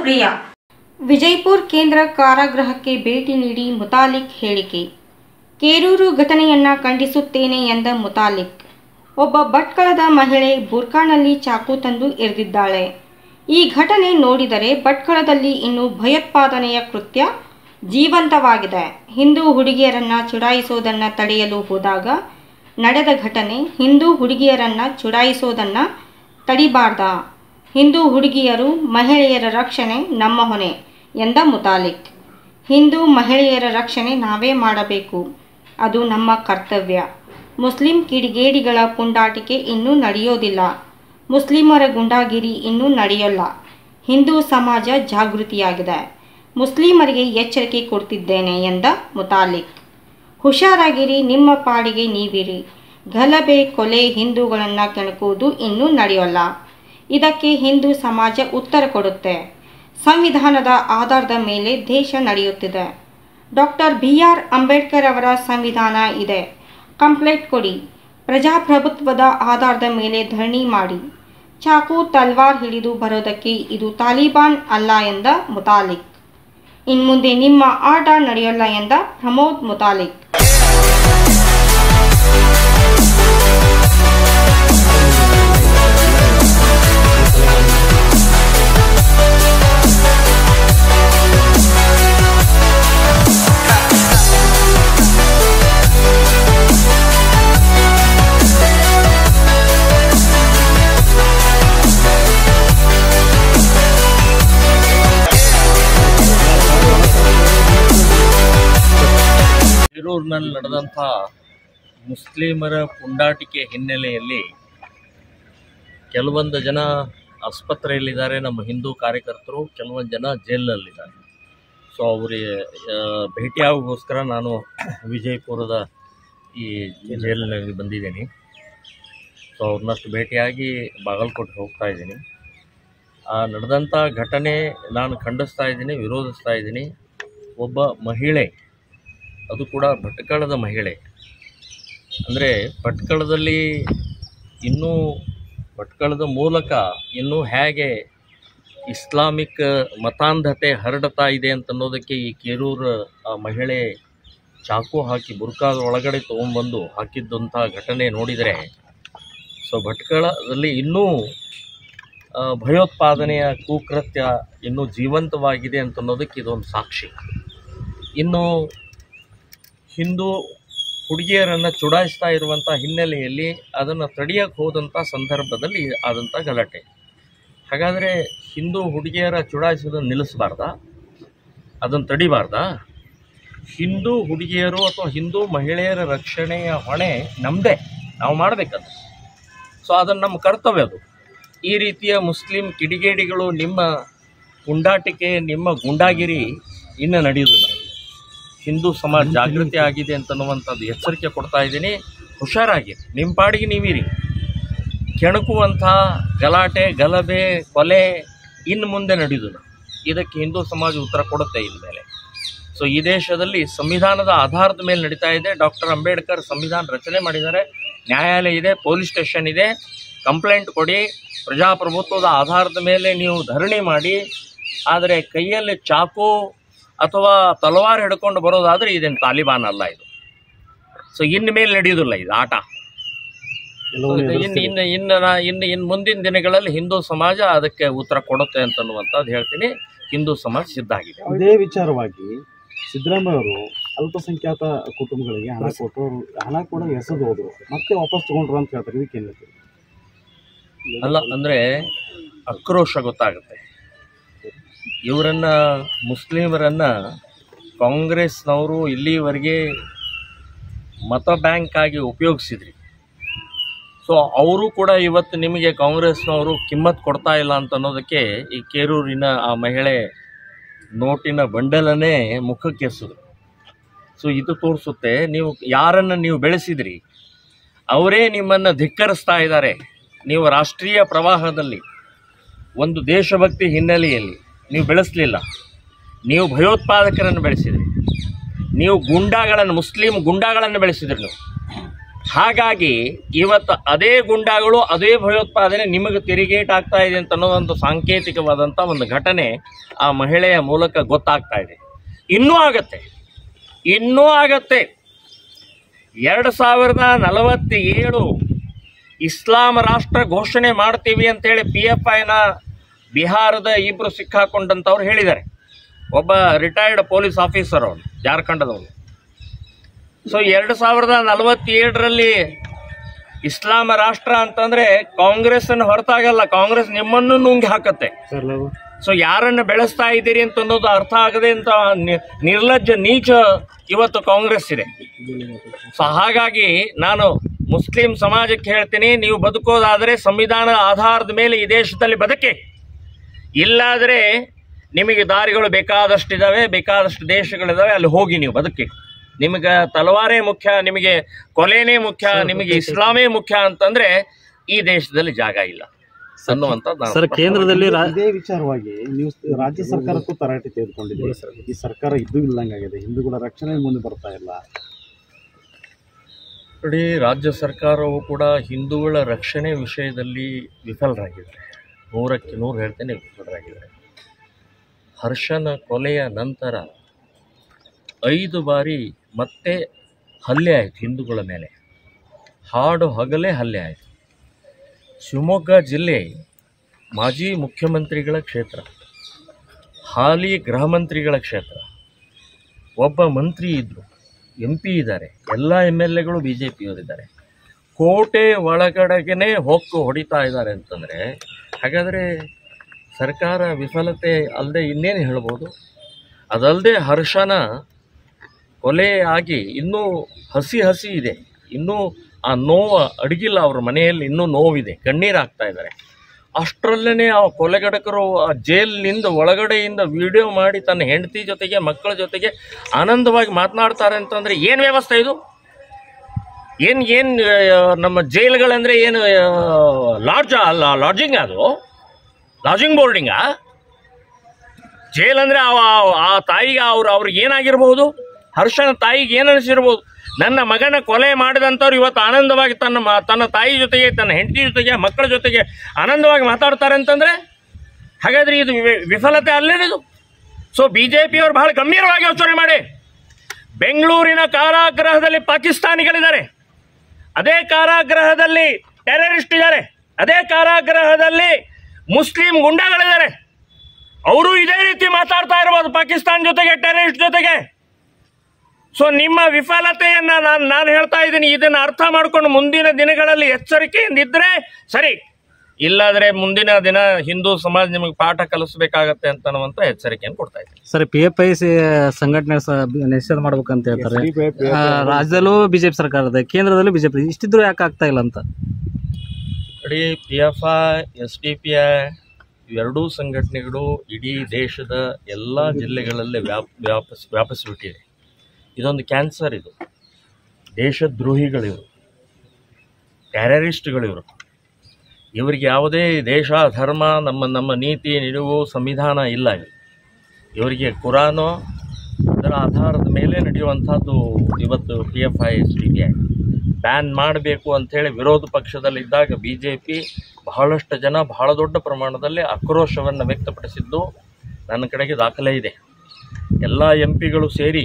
ಪ್ರಿಯ. ವಿಜಯಪುರ ಕೇಂದ್ರ ಕಾರಾಗೃಹಕ್ಕೆ ಭೇಟಿ ನೀಡಿ ಮುತಾಲಿಕ್ ಹೇಳಿಕೆ. ಕೇರೂರು ಘಟನೆಯನ್ನ ಖಂಡಿಸುತ್ತೇನೆ ಎಂದ ಮುತಾಲಿಕ್. ಒಬ್ಬ ಭಟ್ಕಳದ ಮಹಿಳೆ ಬುರ್ಕಾನಲ್ಲಿ ಚಾಕು ತಂದು ಇರಿದಿದ್ದಾಳೆ. ಈ ಘಟನೆ ನೋಡಿದರೆ ಭಟ್ಕಳದಲ್ಲಿ ಇನ್ನೂ ಭಯೋತ್ಪಾದನೆಯ ಕೃತ್ಯ ಜೀವಂತವಾಗಿದೆ. ಹಿಂದೂ ಹುಡುಗಿಯರನ್ನ ಚುಡಾಯಿಸೋದನ್ನು ತಡೆಯಲು ಹೋದಾಗ ನಡೆದ ಘಟನೆ. ಹಿಂದೂ ಹುಡುಗಿಯರನ್ನ ಚುಡಾಯಿಸೋದನ್ನು ತಡಿಬಾರ್ದ. ಹಿಂದೂ ಹುಡುಗಿಯರು ಮಹಿಳೆಯರ ರಕ್ಷಣೆ ನಮ್ಮ ಹೊಣೆ ಎಂದ ಮುತಾಲಿಕ್. ಹಿಂದೂ ಮಹಿಳೆಯರ ರಕ್ಷಣೆ ನಾವೇ ಮಾಡಬೇಕು, ಅದು ನಮ್ಮ ಕರ್ತವ್ಯ. ಮುಸ್ಲಿಂ ಕಿಡಿಗೇಡಿಗಳ ಪುಂಡಾಟಿಕೆ ಇನ್ನೂ ನಡೆಯೋದಿಲ್ಲ. ಮುಸ್ಲಿಮರ ಗುಂಡಾಗಿರಿ ಇನ್ನೂ ನಡೆಯಲ್ಲ. ಹಿಂದೂ ಸಮಾಜ ಜಾಗೃತಿಯಾಗಿದೆ. ಮುಸ್ಲಿಮರಿಗೆ ಎಚ್ಚರಿಕೆ ಕೊಡ್ತಿದ್ದೇನೆ ಎಂದ ಮುತಾಲಿಕ್. ಹುಷಾರಾಗಿರಿ, ನಿಮ್ಮ ಪಾಡಿಗೆ ನೀವಿರಿ. ಗಲಭೆ ಕೊಲೆ ಹಿಂದೂಗಳನ್ನು ಕೆಣಕುವುದು ಇನ್ನೂ ನಡೆಯೋಲ್ಲ. ಇದಕ್ಕೆ ಹಿಂದೂ ಸಮಾಜ ಉತ್ತರ ಕೊಡುತ್ತೆ. ಸಂವಿಧಾನದ ಆಧಾರದ ಮೇಲೆ ದೇಶ ನಡೆಯುತ್ತಿದೆ. ಡಾಕ್ಟರ್ BR ಅಂಬೇಡ್ಕರ್ ಅವರ ಸಂವಿಧಾನ ಇದೆ. ಕಂಪ್ಲೇಂಟ್ ಕೊಡಿ. ಪ್ರಜಾಪ್ರಭುತ್ವದ ಆಧಾರದ ಮೇಲೆ ಧರಣಿ ಮಾಡಿ. ಚಾಕು ತಲ್ವಾರ್ ಹಿಡಿದು ಬರೋದಕ್ಕೆ ಇದು ತಾಲಿಬಾನ್ ಅಲ್ಲ ಎಂದ ಮುತಾಲಿಕ್. ಇನ್ಮುಂದೆ ನಿಮ್ಮ ಆಟ ನಡೆಯೋಲ್ಲ ಎಂದ ಪ್ರಮೋದ್ ಮುತಾಲಿಕ್. ಕೆರೂರಿನಲ್ಲಿ ನಡೆದಂಥ ಮುಸ್ಲಿಮರ ಪುಂಡಾಟಿಕೆ ಹಿನ್ನೆಲೆಯಲ್ಲಿ ಕೆಲವೊಂದು ಜನ ಆಸ್ಪತ್ರೆಯಲ್ಲಿದ್ದಾರೆ, ನಮ್ಮ ಹಿಂದೂ ಕಾರ್ಯಕರ್ತರು. ಕೆಲವೊಂದು ಜನ ಜೈಲಲ್ಲಿದ್ದಾರೆ. ಸೊ ಅವರಿಗೆ ಭೇಟಿಯಾಗೋಸ್ಕರ ನಾನು ವಿಜಯಪುರದ ಈ ಜೈಲಿನಲ್ಲಿ ಬಂದಿದ್ದೀನಿ. ಸೊ ಅವ್ರನ್ನಷ್ಟು ಭೇಟಿಯಾಗಿ ಬಾಗಲಕೋಟೆಗೆ ಹೋಗ್ತಾ ಇದ್ದೀನಿ. ನಡೆದಂಥ ಘಟನೆ ನಾನು ಖಂಡಿಸ್ತಾ ಇದ್ದೀನಿ, ವಿರೋಧಿಸ್ತಾ ಇದ್ದೀನಿ. ಒಬ್ಬ ಮಹಿಳೆ, ಅದು ಕೂಡ ಭಟ್ಕಳದ ಮಹಿಳೆ. ಅಂದರೆ ಭಟ್ಕಳದಲ್ಲಿ ಇನ್ನೂ ಭಟ್ಕಳದ ಮೂಲಕ ಇನ್ನೂ ಹೇಗೆ ಇಸ್ಲಾಮಿಕ್ ಮತಾಂಧತೆ ಹರಡ್ತಾ ಇದೆ ಅಂತನ್ನೋದಕ್ಕೆ ಈ ಕೇರೂರು ಮಹಿಳೆ ಚಾಕು ಹಾಕಿ ಬುರ್ಕಾದ ಒಳಗಡೆ ತೊಗೊಂಬಂದು ಹಾಕಿದ್ದಂಥ ಘಟನೆ ನೋಡಿದರೆ, ಸೊ ಭಟ್ಕಳದಲ್ಲಿ ಇನ್ನೂ ಭಯೋತ್ಪಾದನೆಯ ಕುಕೃತ್ಯ ಇನ್ನೂ ಜೀವಂತವಾಗಿದೆ ಅಂತನ್ನೋದಕ್ಕೆ ಇದೊಂದು ಸಾಕ್ಷಿ. ಇನ್ನು ಹಿಂದೂ ಹುಡುಗಿಯರನ್ನು ಚುಡಾಯಿಸ್ತಾ ಇರುವಂಥ ಹಿನ್ನೆಲೆಯಲ್ಲಿ ಅದನ್ನು ತಡೆಯೋಕ್ಕೆ ಹೋದಂಥ ಸಂದರ್ಭದಲ್ಲಿ ಆದಂಥ ಗಲಾಟೆ. ಹಾಗಾದರೆ ಹಿಂದೂ ಹುಡುಗಿಯರ ಚುಡಾಯಿಸೋದನ್ನು ನಿಲ್ಲಿಸಬಾರ್ದಾ? ಅದನ್ನು ತಡಿಬಾರ್ದಾ? ಹಿಂದೂ ಹುಡುಗಿಯರು ಅಥವಾ ಹಿಂದೂ ಮಹಿಳೆಯರ ರಕ್ಷಣೆಯ ಹೊಣೆ ನಮ್ಮದೇ, ನಾವು ಮಾಡಬೇಕದು. ಸೊ ಅದನ್ನು ನಮ್ಮ ಕರ್ತವ್ಯ ಅದು. ಈ ರೀತಿಯ ಮುಸ್ಲಿಂ ಕಿಡಿಗೇಡಿಗಳು ನಿಮ್ಮ ಪುಂಡಾಟಿಕೆ, ನಿಮ್ಮ ಗುಂಡಾಗಿರಿ ಇನ್ನೂ ನಡೆಯೋದಿಲ್ಲ. ಹಿಂದೂ ಸಮಾಜ ಜಾಗೃತಿ ಆಗಿದೆ ಅಂತನ್ನುವಂಥದ್ದು ಎಚ್ಚರಿಕೆ ಕೊಡ್ತಾ ಇದ್ದೀನಿ. ಹುಷಾರಾಗಿರಿ, ನಿಮ್ಮ ಪಾಡಿಗೆ ನೀವಿರಿ. ಕೆಣಕುವಂಥ ಗಲಾಟೆ, ಗಲಭೆ, ಕೊಲೆ ಇನ್ನು ಮುಂದೆ ನಡೆಯೋದಿಲ್ಲ. ಇದಕ್ಕೆ ಹಿಂದೂ ಸಮಾಜ ಉತ್ತರ ಕೊಡುತ್ತೆ ಇನ್ಮೇಲೆ. ಸೊ ಈ ದೇಶದಲ್ಲಿ ಸಂವಿಧಾನದ ಆಧಾರದ ಮೇಲೆ ನಡೀತಾ ಇದೆ. ಡಾಕ್ಟರ್ ಅಂಬೇಡ್ಕರ್ ಸಂವಿಧಾನ ರಚನೆ ಮಾಡಿದ್ದಾರೆ. ನ್ಯಾಯಾಲಯ ಇದೆ, ಪೊಲೀಸ್ ಸ್ಟೇಷನ್ ಇದೆ. ಕಂಪ್ಲೇಂಟ್ ಕೊಡಿ. ಪ್ರಜಾಪ್ರಭುತ್ವದ ಆಧಾರದ ಮೇಲೆ ನೀವು ಧರಣಿ ಮಾಡಿ. ಆದರೆ ಕೈಯಲ್ಲಿ ಚಾಕು ಅಥವಾ ತಲವಾರು ಹಿಡ್ಕೊಂಡು ಬರೋದಾದರೆ ಇದೇನು ತಾಲಿಬಾನ್ ಅಲ್ಲ ಇದು. ಸೊ ಇನ್ನು ಮೇಲೆ ನಡೆಯೋದಿಲ್ಲ ಇದು ಆಟ. ಇನ್ನು ಮುಂದಿನ ದಿನಗಳಲ್ಲಿ ಹಿಂದೂ ಸಮಾಜ ಅದಕ್ಕೆ ಉತ್ತರ ಕೊಡುತ್ತೆ ಅಂತನ್ನುವಂಥದ್ದು ಹೇಳ್ತೀನಿ. ಹಿಂದೂ ಸಮಾಜ ಸಿದ್ಧ ಆಗಿದೆ. ಇದೇ ವಿಚಾರವಾಗಿ ಸಿದ್ದರಾಮಯ್ಯ ಅವರು ಅಲ್ಪಸಂಖ್ಯಾತ ಕುಟುಂಬಗಳಿಗೆ ಹಣ ಕೊಟ್ಟು ಹಣ ಕೂಡ ಎಸೆದು ಹೋದ್ರು, ಮತ್ತೆ ವಾಪಸ್ ತಗೊಂಡ್ರು ಅಂತ ಹೇಳ್ತಾರೆ. ಇದಕ್ಕೇನು ಅಲ್ಲ ಅಂದರೆ ಆಕ್ರೋಶ ಗೊತ್ತಾಗುತ್ತೆ. ಇವರನ್ನು ಮುಸ್ಲಿಮರನ್ನು ಕಾಂಗ್ರೆಸ್ನವರು ಇಲ್ಲಿವರೆಗೆ ಮತ ಬ್ಯಾಂಕ್ ಆಗಿ ಉಪಯೋಗಿಸಿದ್ರಿ. ಸೊ ಅವರು ಕೂಡ ಇವತ್ತು ನಿಮಗೆ ಕಾಂಗ್ರೆಸ್ನವರು ಕಿಮ್ಮತ್ತು ಕೊಡ್ತಾ ಇಲ್ಲ ಅಂತ ಅನ್ನೋದಕ್ಕೆ ಈ ಕೇರೂರಿನ ಆ ಮಹಿಳೆ ನೋಟಿನ ಬಂಡಲನ್ನೇ ಮುಖಕ್ಕೆ ಎಸೆದ್ರು. ಸೊ ಇದು ತೋರಿಸುತ್ತೆ ನೀವು ಯಾರನ್ನು ನೀವು ಬೆಳೆಸಿದ್ರಿ ಅವರೇ ನಿಮ್ಮನ್ನು ಧಿಕ್ಕರಿಸ್ತಾ ಇದ್ದಾರೆ. ನೀವು ರಾಷ್ಟ್ರೀಯ ಪ್ರವಾಹದಲ್ಲಿ ಒಂದು ದೇಶಭಕ್ತಿ ಹಿನ್ನೆಲೆಯಲ್ಲಿ ನೀವು ಬೆಳೆಸಲಿಲ್ಲ. ನೀವು ಭಯೋತ್ಪಾದಕರನ್ನು ಬೆಳೆಸಿದ್ರಿ. ನೀವು ಗುಂಡಾಗಳನ್ನು, ಮುಸ್ಲಿಂ ಗುಂಡಾಗಳನ್ನು ಬೆಳೆಸಿದ್ರಿ. ನೀವು ಹಾಗಾಗಿ ಇವತ್ತು ಅದೇ ಗುಂಡಾಗಳು ಅದೇ ಭಯೋತ್ಪಾದನೆ ನಿಮಗೆ ತಿರುಗೇಟ್ ಆಗ್ತಾ ಇದೆ ಅಂತ ಅನ್ನೋದೊಂದು ಸಾಂಕೇತಿಕವಾದಂಥ ಒಂದು ಘಟನೆ ಆ ಮಹಿಳೆಯ ಮೂಲಕ ಗೊತ್ತಾಗ್ತಾ ಇದೆ. ಇನ್ನೂ ಆಗತ್ತೆ 2047 ಇಸ್ಲಾಂ ರಾಷ್ಟ್ರ ಘೋಷಣೆ ಮಾಡ್ತೀವಿ ಅಂತೇಳಿ PFIನ ಬಿಹಾರದ ಇಬ್ಬರು ಸಿಕ್ಕಾಕೊಂಡಂಥವ್ರು ಹೇಳಿದ್ದಾರೆ. ಒಬ್ಬ ರಿಟೈರ್ಡ್ ಪೊಲೀಸ್ ಆಫೀಸರ್ ಅವನು, ಜಾರ್ಖಂಡದವನು. ಸೊ 2047 ಇಸ್ಲಾಂ ರಾಷ್ಟ್ರ ಅಂತಂದ್ರೆ ಕಾಂಗ್ರೆಸ್ ಅನ್ನು ಹೊರತಾಗಲ್ಲ, ಕಾಂಗ್ರೆಸ್ ನಿಮ್ಮನ್ನು ನುಂಗಿ ಹಾಕತ್ತೆ. ಸೊ ಯಾರನ್ನು ಬೆಳೆಸ್ತಾ ಇದ್ದೀರಿ ಅಂತ ಅನ್ನೋದು ಅರ್ಥ ಆಗದೆ ಅಂತ ನಿರ್ಲಜ್ಜ ನೀಚ ಇವತ್ತು ಕಾಂಗ್ರೆಸ್ ಇದೆ. ಸೊ ಹಾಗಾಗಿ ನಾನು ಮುಸ್ಲಿಂ ಸಮಾಜಕ್ಕೆ ಹೇಳ್ತೀನಿ, ನೀವು ಬದುಕೋದಾದರೆ ಸಂವಿಧಾನ ಆಧಾರದ ಮೇಲೆ ಈ ದೇಶದಲ್ಲಿ ಬದುಕಿ, ಇಲ್ಲಾದರೆ ನಿಮಗೆ ದಾರಿಗಳು ಬೇಕಾದಷ್ಟಿದ್ದಾವೆ, ಬೇಕಾದಷ್ಟು ದೇಶಗಳಿದ್ದಾವೆ, ಅಲ್ಲಿ ಹೋಗಿ ನೀವು ಬದುಕಿ. ನಿಮಗೆ ತಲವಾರೇ ಮುಖ್ಯ, ನಿಮಗೆ ಕೊಲೆನೇ ಮುಖ್ಯ, ನಿಮಗೆ ಇಸ್ಲಾಮೇ ಮುಖ್ಯ ಅಂತಂದ್ರೆ ಈ ದೇಶದಲ್ಲಿ ಜಾಗ ಇಲ್ಲ ಅನ್ನುವಂಥದ್ದು. ಸರ್, ಕೇಂದ್ರದಲ್ಲಿ ಇದೇ ವಿಚಾರವಾಗಿ ನೀವು ರಾಜ್ಯ ಸರ್ಕಾರಕ್ಕೂ ತರಾಟೆ ತೆಗೆದುಕೊಂಡಿದ್ದೀರಿ. ಈ ಸರ್ಕಾರ ಇದ್ದೂ ಇಲ್ಲಂಗಾಗಿದೆ, ಹಿಂದೂಗಳ ರಕ್ಷಣೆ ಮುಂದೆ ಬರ್ತಾ ಇಲ್ಲ. ನೋಡಿ, ರಾಜ್ಯ ಸರ್ಕಾರವು ಕೂಡ ಹಿಂದೂಗಳ ರಕ್ಷಣೆ ವಿಷಯದಲ್ಲಿ ವಿಫಲರಾಗಿದ್ದಾರೆ. 100ಕ್ಕೆ 100 ಹೇಳ್ತೇನೆ, ವಿಫಲರಾಗಿದ್ದಾರೆ. ಹರ್ಷನ ಕೊಲೆಯ ನಂತರ 5 ಬಾರಿ ಮತ್ತೆ ಹಲ್ಲೆ ಆಯಿತು ಹಿಂದೂಗಳ ಮೇಲೆ, ಹಾಡು ಹಗಲೇ ಹಲ್ಲೆ ಆಯಿತು. ಶಿವಮೊಗ್ಗ ಜಿಲ್ಲೆ ಮಾಜಿ ಮುಖ್ಯಮಂತ್ರಿಗಳ ಕ್ಷೇತ್ರ, ಹಾಲಿ ಗೃಹ ಮಂತ್ರಿಗಳ ಕ್ಷೇತ್ರ. ಒಬ್ಬ ಮಂತ್ರಿ ಇದ್ದರು, MP ಇದ್ದಾರೆ, ಎಲ್ಲ MLAಗಳು BJPಯವರಿದ್ದಾರೆ. ಕೋಟೆ ಒಳಗಡೆಗೇ ಹೊಡಿತಾ ಇದ್ದಾರೆ ಅಂತಂದರೆ ಹಾಗಾದರೆ ಸರ್ಕಾರ ವಿಫಲತೆ ಅಲ್ಲದೆ ಇನ್ನೇನು ಹೇಳ್ಬೋದು? ಅದಲ್ಲದೆ ಹರ್ಷನ ಕೊಲೆ ಆಗಿ ಇನ್ನೂ ಹಸಿ ಇದೆ, ಇನ್ನೂ ಆ ನೋವು ಅಡಗಿಲ್ಲ, ಅವ್ರ ಮನೆಯಲ್ಲಿ ಇನ್ನೂ ನೋವಿದೆ, ಕಣ್ಣೀರಾಗ್ತಾ ಇದ್ದಾರೆ. ಅಷ್ಟರಲ್ಲೇ ಆ ಕೊಲೆಗಡಕರು ಆ ಜೈಲಿನಿಂದ ಒಳಗಡೆಯಿಂದ ವಿಡಿಯೋ ಮಾಡಿ ತನ್ನ ಹೆಂಡತಿ ಜೊತೆಗೆ ಮಕ್ಕಳ ಜೊತೆಗೆ ಆನಂದವಾಗಿ ಮಾತನಾಡ್ತಾರೆ ಅಂತಂದರೆ ಏನು ವ್ಯವಸ್ಥೆ ಇದು? ಏನು ನಮ್ಮ ಜೈಲುಗಳಂದರೆ ಏನು ಲಾಡ್ಜಿಂಗ್? ಅದು ಲಾಡ್ಜಿಂಗ್ ಬೋರ್ಡಿಂಗಾ? ಜೈಲ್ ಅಂದರೆ ಆ ತಾಯಿಗೆ ಅವ್ರಿಗೆ ಏನಾಗಿರ್ಬೋದು? ಹರ್ಷನ ತಾಯಿಗೆ ಏನು ಅನಿಸಿರ್ಬೋದು? ನನ್ನ ಮಗನ ಕೊಲೆ ಮಾಡಿದಂಥವ್ರು ಇವತ್ತು ಆನಂದವಾಗಿ ತನ್ನ ತಾಯಿ ಜೊತೆಗೆ, ತನ್ನ ಹೆಂಡತಿ ಜೊತೆಗೆ, ಮಕ್ಕಳ ಜೊತೆಗೆ ಆನಂದವಾಗಿ ಮಾತಾಡ್ತಾರೆ ಅಂತಂದರೆ ಹಾಗಾದರೆ ಇದು ವಿಫಲತೆ ಅಲ್ಲೇನಿದು? ಸೊ BJPಯವರು ಬಹಳ ಗಂಭೀರವಾಗಿ ಯೋಚನೆ ಮಾಡಿ. ಬೆಂಗಳೂರಿನ ಕಾರಾಗೃಹದಲ್ಲಿ ಪಾಕಿಸ್ತಾನಿಗಳಿದ್ದಾರೆ, ಅದೇ ಕಾರಾಗೃಹದಲ್ಲಿ ಟೆರರಿಸ್ಟ್ ಇದ್ದಾರೆ, ಅದೇ ಕಾರಾಗೃಹದಲ್ಲಿ ಮುಸ್ಲಿಂ ಗುಂಡಾಗಳಿದ್ದಾರೆ. ಅವರು ಇದೇ ರೀತಿ ಮಾತಾಡ್ತಾ ಇರ್ಬೋದು ಪಾಕಿಸ್ತಾನ ಜೊತೆಗೆ, ಟೆರರಿಸ್ಟ್ ಜೊತೆಗೆ. ಸೊ ನಿಮ್ಮ ವಿಫಲತೆಯನ್ನು ನಾನು ಹೇಳ್ತಾ ಇದ್ದೀನಿ. ಇದನ್ನು ಅರ್ಥ ಮಾಡಿಕೊಂಡು ಮುಂದಿನ ದಿನಗಳಲ್ಲಿ ಎಚ್ಚರಿಕೆಯಿಂದಿದ್ರೆ ಸರಿ, ಇಲ್ಲಾದರೆ ಮುಂದಿನ ದಿನ ಹಿಂದೂ ಸಮಾಜ ನಿಮಗೆ ಪಾಠ ಕಲಿಸಬೇಕಾಗತ್ತೆ ಅಂತ ಅನ್ನುವಂಥ ಎಚ್ಚರಿಕೆಯನ್ನು ಕೊಡ್ತಾ ಇದ್ದೀನಿ. ಸರ್, PFI ಸಂಘಟನೆ ನಿಷೇಧ ಮಾಡ್ಬೇಕಂತ ಹೇಳ್ತಾರೆ. ರಾಜ್ಯದಲ್ಲೂ BJP ಸರ್ಕಾರ ಇದೆ, ಕೇಂದ್ರದಲ್ಲೂ BJP, ಇಷ್ಟಿದ್ರು ಯಾಕೆ ಆಗ್ತಾ ಇಲ್ಲ ಅಂತ? ನೋಡಿ, PFI, SDPI ಇವೆರಡೂ ಸಂಘಟನೆಗಳು ಇಡೀ ದೇಶದ ಎಲ್ಲ ಜಿಲ್ಲೆಗಳಲ್ಲಿ ವ್ಯಾಪಿಸಿಬಿಟ್ಟಿದೆ. ಇದೊಂದು ಕ್ಯಾನ್ಸರ್. ಇದು ದೇಶದ್ರೋಹಿಗಳಿವರು, ಟೆರರಿಸ್ಟ್ಗಳಿವರು. ಇವರಿಗೆ ಯಾವುದೇ ದೇಶ, ಧರ್ಮ, ನಮ್ಮ ನೀತಿ ನಿಲುವು, ಸಂವಿಧಾನ ಇಲ್ಲ. ಇವರಿಗೆ ಕುರಾನು ಅದರ ಆಧಾರದ ಮೇಲೆ ನಡೆಯುವಂಥದ್ದು ಇವತ್ತು PFI, SDPI ಬ್ಯಾನ್ ಮಾಡಬೇಕು ಅಂಥೇಳಿ ವಿರೋಧ ಪಕ್ಷದಲ್ಲಿದ್ದಾಗ BJP ಬಹಳಷ್ಟು ಜನ ಬಹಳ ದೊಡ್ಡ ಪ್ರಮಾಣದಲ್ಲಿ ಆಕ್ರೋಶವನ್ನು ವ್ಯಕ್ತಪಡಿಸಿದ್ದು ನನ್ನ ಕಡೆಗೆ ದಾಖಲೆ ಇದೆ. ಎಲ್ಲ MPಗಳು ಸೇರಿ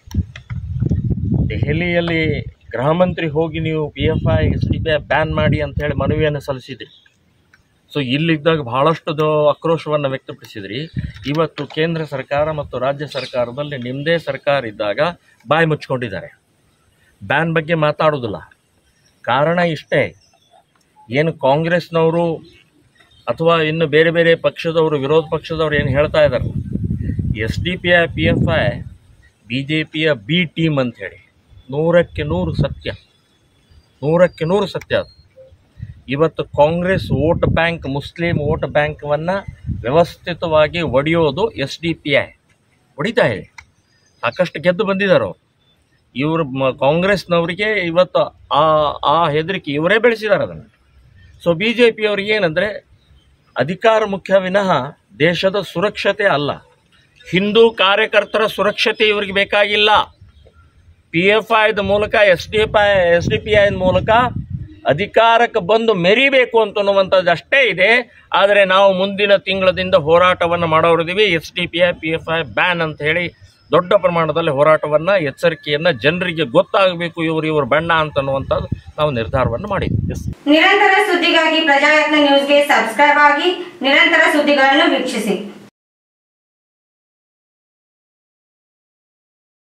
ದೆಹಲಿಯಲ್ಲಿ ಗೃಹ ಮಂತ್ರಿ ಹೋಗಿ ನೀವು PFI, SDPI ಬ್ಯಾನ್ ಮಾಡಿ ಅಂಥೇಳಿ ಮನವಿಯನ್ನು ಸಲ್ಲಿಸಿದ್ರಿ. ಸೊ ಇಲ್ಲಿದ್ದಾಗ ಬಹಳಷ್ಟು ಆಕ್ರೋಶವನ್ನು ವ್ಯಕ್ತಪಡಿಸಿದ್ರಿ. ಇವತ್ತು ಕೇಂದ್ರ ಸರ್ಕಾರ ಮತ್ತು ರಾಜ್ಯ ಸರ್ಕಾರದಲ್ಲಿ ನಿಮ್ಮದೇ ಸರ್ಕಾರ ಇದ್ದಾಗ ಬಾಯಿ ಮುಚ್ಕೊಂಡಿದ್ದಾರೆ, ಬ್ಯಾನ್ ಬಗ್ಗೆ ಮಾತಾಡೋದಿಲ್ಲ. ಕಾರಣ ಇಷ್ಟೇ, ಏನು ಕಾಂಗ್ರೆಸ್ನವರು ಅಥವಾ ಇನ್ನು ಬೇರೆ ಬೇರೆ ಪಕ್ಷದವರು, ವಿರೋಧ ಪಕ್ಷದವರು ಏನು ಹೇಳ್ತಾ ಇದ್ದಾರೆ, SDPI, PFI BJPಯ B ಟೀಮ್ ಅಂಥೇಳಿ 100ಕ್ಕೆ 100 ಸತ್ಯ, 100ಕ್ಕೆ 100 ಸತ್ಯ. ಅದು ಇವತ್ತು Congress vote bank, Muslim vote ಬ್ಯಾಂಕನ್ನು ವ್ಯವಸ್ಥಿತವಾಗಿ ಒಡೆಯೋದು SDPI ಹೊಡಿತಾ ಇದೆ. ಸಾಕಷ್ಟು ಗೆದ್ದು ಬಂದಿದ್ದಾರೆ ಇವರು. ಕಾಂಗ್ರೆಸ್ನವರಿಗೆ ಇವತ್ತು ಆ ಹೆದರಿಕೆ ಇವರೇ ಬೆಳೆಸಿದ್ದಾರೆ ಅದನ್ನು. ಸೊ BJPಯವ್ರಿಗೆ ಏನಂದರೆ ಅಧಿಕಾರ ಮುಖ್ಯ ವಿನಃ ದೇಶದ ಸುರಕ್ಷತೆ ಅಲ್ಲ. ಹಿಂದೂ ಕಾರ್ಯಕರ್ತರ ಸುರಕ್ಷತೆ ಇವರಿಗೆ ಬೇಕಾಗಿಲ್ಲ. PFIದ ಮೂಲಕ SDPI ಮೂಲಕ ಅಧಿಕಾರಕ್ಕೆ ಬಂದು ಮೆರಿಬೇಕು ಅಂತನ್ನುವಂಥದ್ದು ಅಷ್ಟೇ ಇದೆ. ಆದರೆ ನಾವು ಮುಂದಿನ ತಿಂಗಳದಿಂದ ಹೋರಾಟವನ್ನು ಮಾಡೋರಿದ್ದೀವಿ. SDPI PFI ಬ್ಯಾನ್ ಅಂತ ಹೇಳಿ ದೊಡ್ಡ ಪ್ರಮಾಣದಲ್ಲಿ ಹೋರಾಟವನ್ನು, ಎಚ್ಚರಿಕೆಯನ್ನು, ಜನರಿಗೆ ಗೊತ್ತಾಗಬೇಕು ಇವರು ಬಣ್ಣ ಅಂತನ್ನುವಂಥದ್ದು ನಾವು ನಿರ್ಧಾರವನ್ನು ಮಾಡಿದ್ವಿ. ನಿರಂತರ ಸುದ್ದಿಗಾಗಿ ಪ್ರಜಾಯತ್ನ ನ್ಯೂಸ್ಗೆ ಸಬ್ಸ್ಕ್ರೈಬ್ ಆಗಿ ನಿರಂತರ ಸುದ್ದಿಗಳನ್ನು ವೀಕ್ಷಿಸಿ.